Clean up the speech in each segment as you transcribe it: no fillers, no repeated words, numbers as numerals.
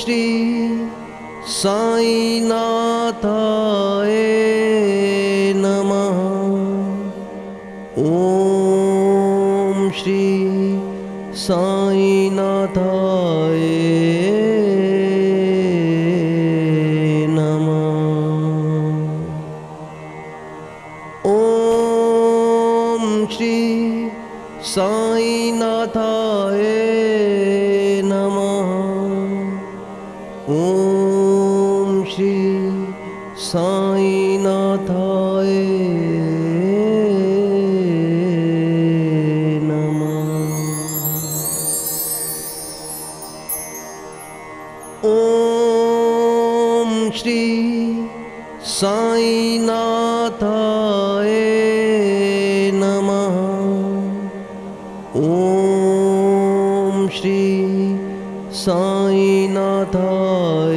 श्री साईनाथाय नमः। ओम श्री साईनाथाय नमः। ओम श्री साईनाथाय नमः। ओम श्री साईनाथाय नमः। ओम श्री साईनाथाय नमः। ओम श्री साईनाथाय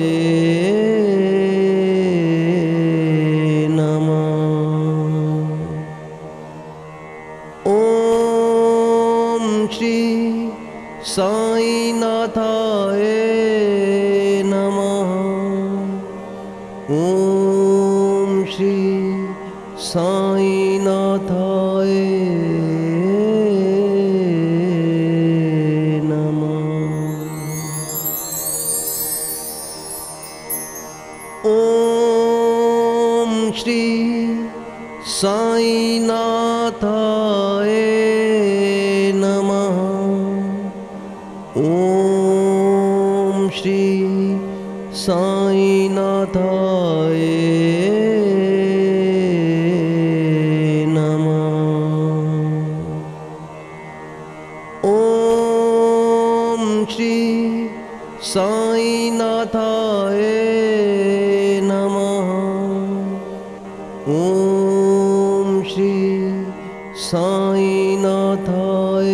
नमः। ओम श्री साईनाथाय नमः। ओम श्री साईनाथाय ओम श्री साईनाथाय नमः। ओम श्री साईनाथाय नमः। ओम श्री साईनाथाय नमः। ओम श्री साईनाथाय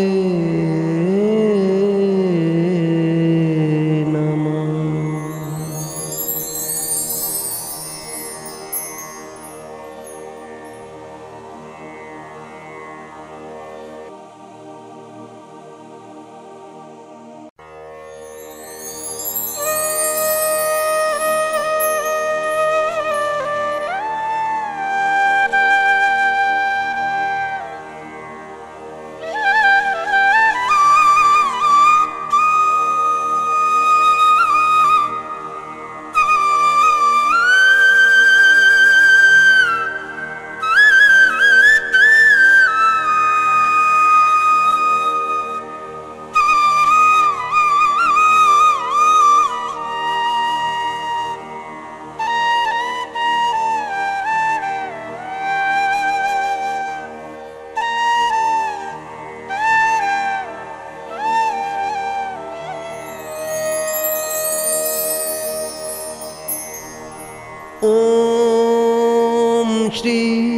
ओम श्री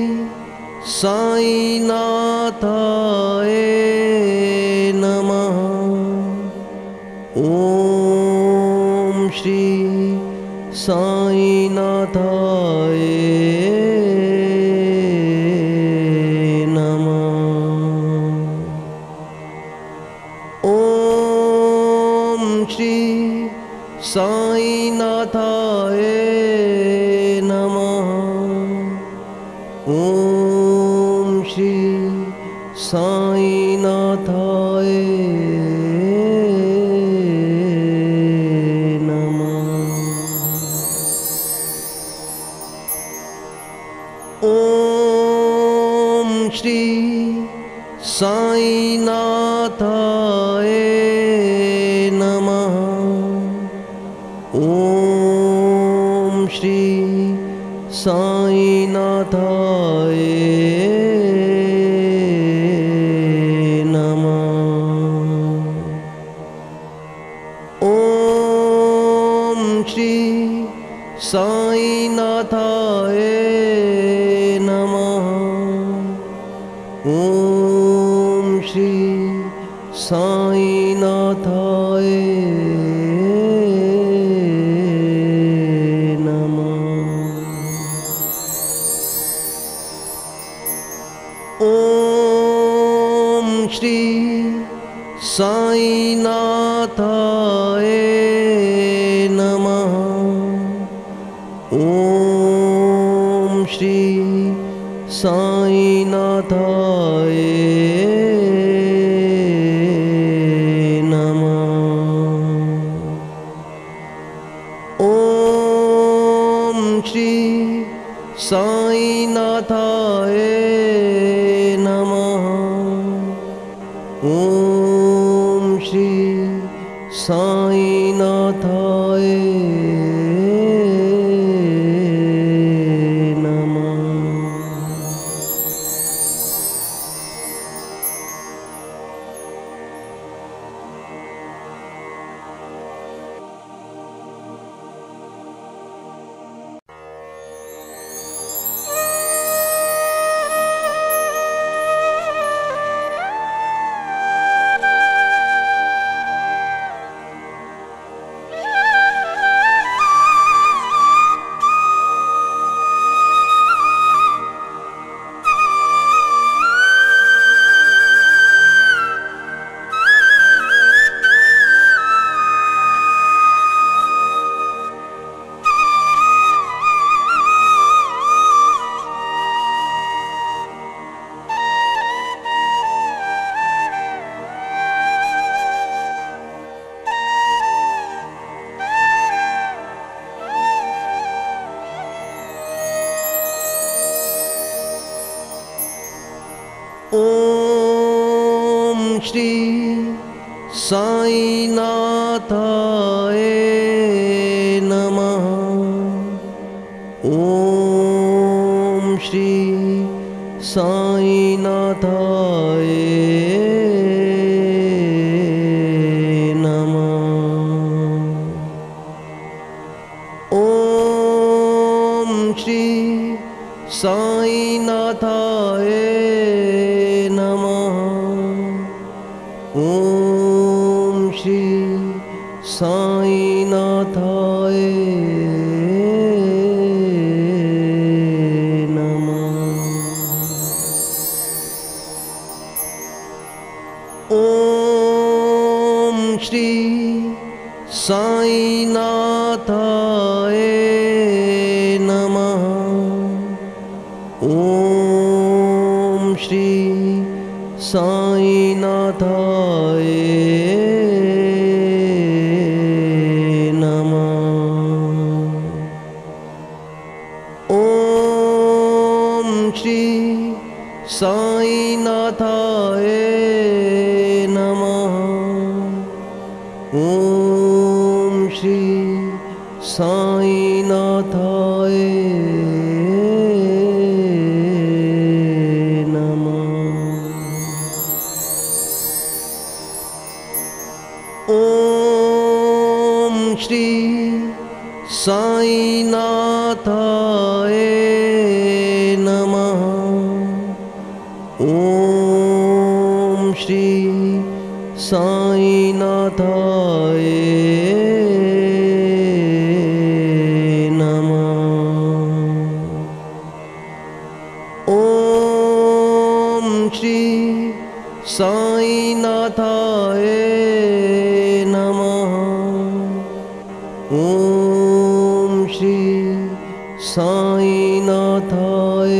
साईनाथाय नमः। ओम श्री साईनाथाय नमः। ओम श्री साईनाथाय नमः। ओम श्री साईनाथाय नमः। ओम श्री साईनाथाय नमः। ओम श्री साईनाथाय नमः। ओम श्री साईनाथाय नमः। ओम श्री साईनाथाय ओम श्री साईनाथाय नमः। ॐ श्री साईनाथाय नमः। ॐ श्री साईनाथाय नमः। ॐ श्री साईनाथाय नमः। ॐ श्री साईनाथाय नमः। ॐ श्री साईनाथाय नमः। ॐ श्री साईनाथाय नमः। ॐ श्री साईनाथाय नमः। ॐ श्री साईनाथाय नमः। ॐ श्री साईनाथाय नमः। ॐ श्री साईनाथाय नमः। ॐ श्री साईनाथाय ॐ श्री साईनाथाय नमः। ॐ श्री साईनाथाय नमः। ॐ श्री साईनाथाय नमः। ॐ श्री साईनाथाय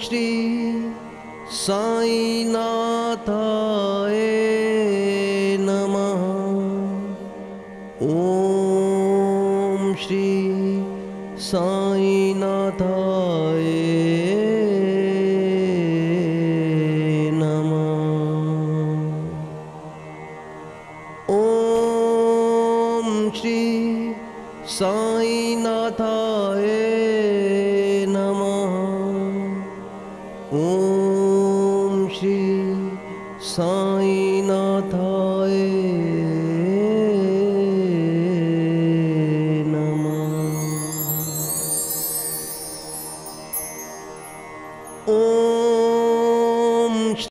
श्री साईनाथाय नमः। ॐ श्री साईनाथाय नमः। ॐ श्री साईनाथाय नमः। ॐ श्री साईनाथाय